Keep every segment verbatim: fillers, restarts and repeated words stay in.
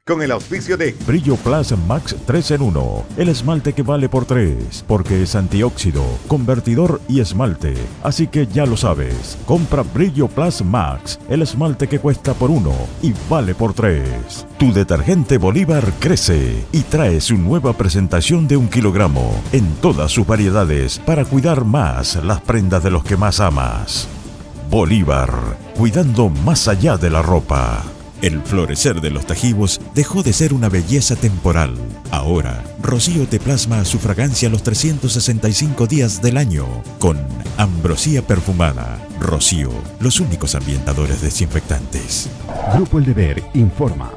Con el auspicio de Brillo Plus Max tres en uno, el esmalte que vale por tres, porque es antióxido, convertidor y esmalte. Así que ya lo sabes, compra Brillo Plus Max, el esmalte que cuesta por uno y vale por tres. Tu detergente Bolívar crece y trae su nueva presentación de un kilogramo en todas sus variedades para cuidar más las prendas de los que más amas. Bolívar, cuidando más allá de la ropa. El florecer de los tajivos dejó de ser una belleza temporal. Ahora, Rocío te plasma su fragancia los trescientos sesenta y cinco días del año con ambrosía perfumada. Rocío, los únicos ambientadores desinfectantes. Grupo El Deber informa.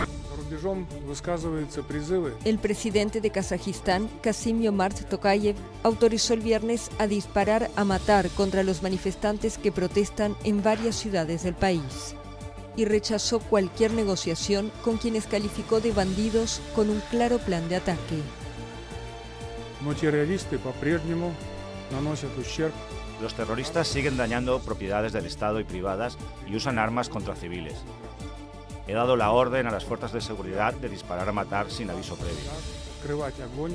El presidente de Kazajistán, Kassym-Jomart Tokayev, autorizó el viernes a disparar a matar contra los manifestantes que protestan en varias ciudades del país, y rechazó cualquier negociación con quienes calificó de bandidos con un claro plan de ataque. Los terroristas siguen dañando propiedades del Estado y privadas y usan armas contra civiles. He dado la orden a las fuerzas de seguridad de disparar a matar sin aviso previo.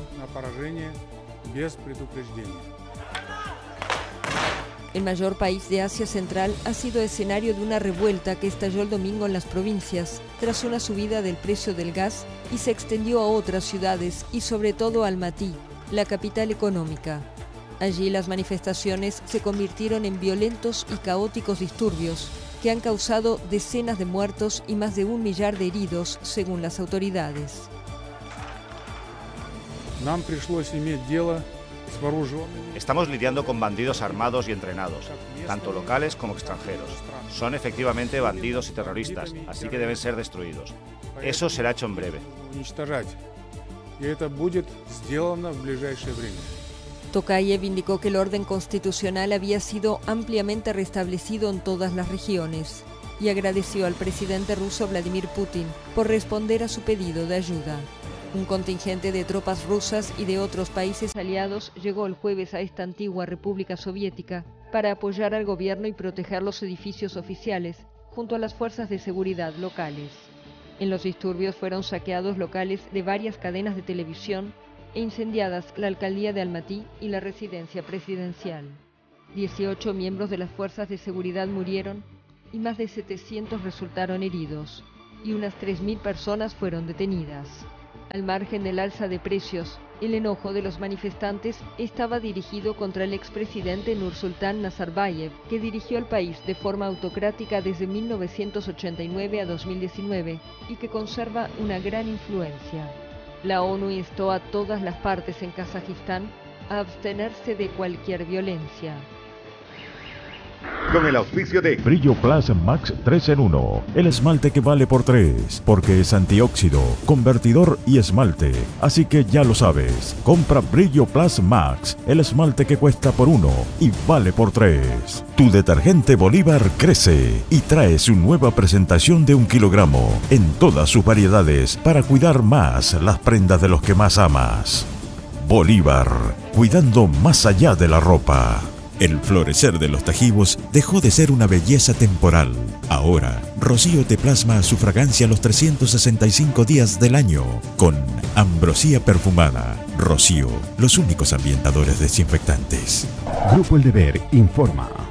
El mayor país de Asia Central ha sido escenario de una revuelta que estalló el domingo en las provincias, tras una subida del precio del gas y se extendió a otras ciudades y sobre todo a Almatí, la capital económica. Allí las manifestaciones se convirtieron en violentos y caóticos disturbios que han causado decenas de muertos y más de un millar de heridos, según las autoridades. Estamos lidiando con bandidos armados y entrenados, tanto locales como extranjeros. Son efectivamente bandidos y terroristas, así que deben ser destruidos. Eso será hecho en breve. Tokayev indicó que el orden constitucional había sido ampliamente restablecido en todas las regiones y agradeció al presidente ruso Vladimir Putin por responder a su pedido de ayuda. Un contingente de tropas rusas y de otros países aliados llegó el jueves a esta antigua república soviética para apoyar al gobierno y proteger los edificios oficiales junto a las fuerzas de seguridad locales. En los disturbios fueron saqueados locales de varias cadenas de televisión e incendiadas la alcaldía de Almatí y la residencia presidencial. dieciocho miembros de las fuerzas de seguridad murieron y más de setecientos resultaron heridos, y unas tres mil personas fueron detenidas. Al margen del alza de precios, el enojo de los manifestantes estaba dirigido contra el expresidente Nursultán Nazarbayev, que dirigió el país de forma autocrática desde mil novecientos ochenta y nueve a dos mil diecinueve y que conserva una gran influencia. La ONU instó a todas las partes en Kazajistán a abstenerse de cualquier violencia. Con el auspicio de Brillo Plus Max tres en uno, el esmalte que vale por tres, porque es antióxido, convertidor y esmalte. Así que ya lo sabes, compra Brillo Plus Max, el esmalte que cuesta por uno y vale por tres. Tu detergente Bolívar crece y trae su nueva presentación de un kilogramo en todas sus variedades para cuidar más las prendas de los que más amas. Bolívar, cuidando más allá de la ropa. El florecer de los tajivos dejó de ser una belleza temporal. Ahora, Rocío te plasma su fragancia los trescientos sesenta y cinco días del año con ambrosía perfumada. Rocío, los únicos ambientadores desinfectantes. Grupo El Deber informa.